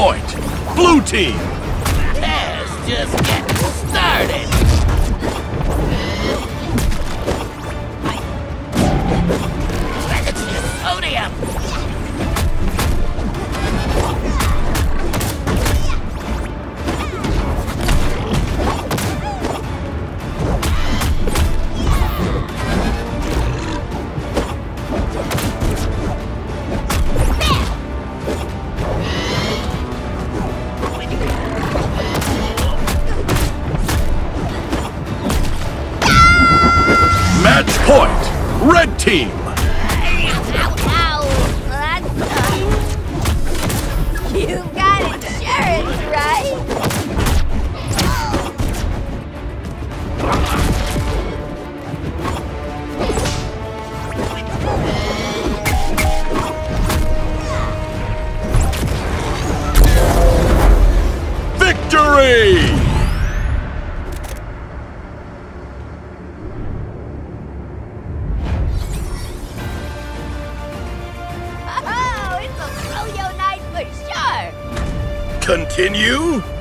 point. Blue team. Let's just get started. Let's sodium. Match point. Red team. Ow! That's You've got insurance, right? Victory! Oh, it's a froyo night for sure! Continue?